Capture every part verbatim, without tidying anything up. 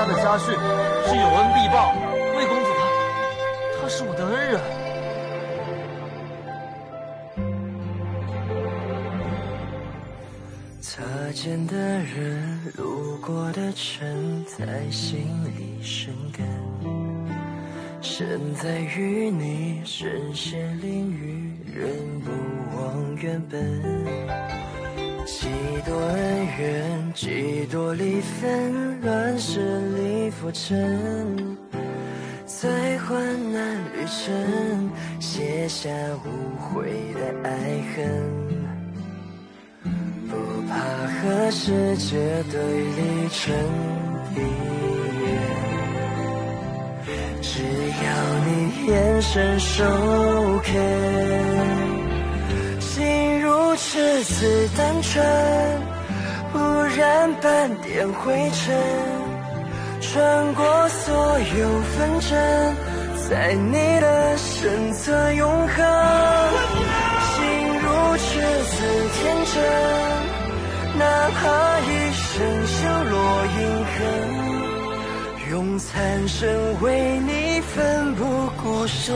的家训是有恩必报，魏公子他他是我的恩人。 擦肩的人，路过的尘，在心里生根。身在与你，身陷囹圄，人不忘原本。几多恩怨，几多离分，乱世里浮沉。在患难旅程，写下无悔的爱恨。不怕和世界对立成敌人，只要你眼神授肯，心如赤子单纯，不染半点灰尘，穿过所有纷争，在你的身侧永恒。心如赤子天真，哪怕一生相落印痕，用残生为你奋不顾身。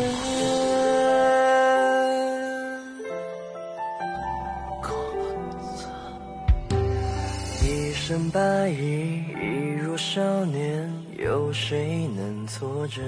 一身白衣，一如少年，有谁能作证？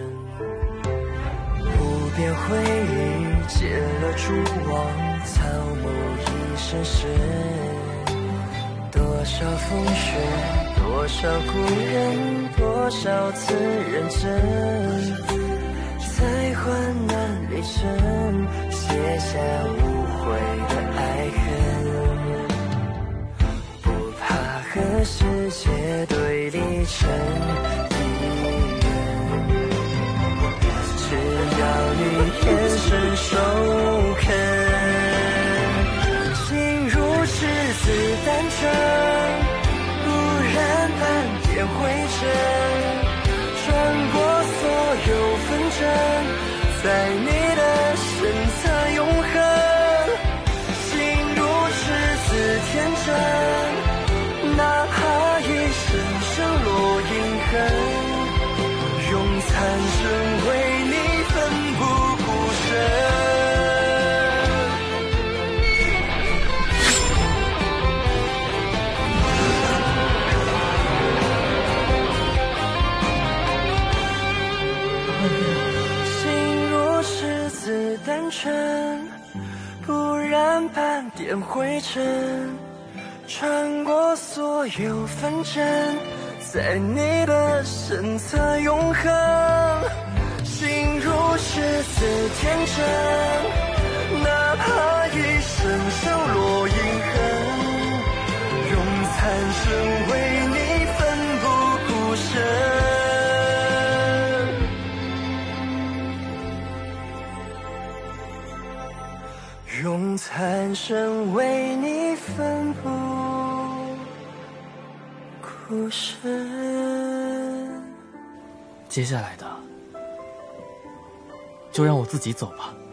无边回忆，见了蛛网，草木一声声。多少风雪，多少故人，多少次认真，在患难里程，写下无悔的爱恨。不怕和世界对立成敌人，只要你眼神授肯，心如赤子单纯，不染半点灰尘，穿过所有纷争，在你的身侧永恒。心如赤子天真，哪怕一生生落印痕，用残生为你奋不顾身。心如赤子单纯，不染半点灰尘，穿过所有纷争，在你的身侧永恒。心如赤子天真，哪怕一生相落印痕，用残生为你奋不顾身。用残生为你奋不顾身。 接下来的，就让我自己走吧。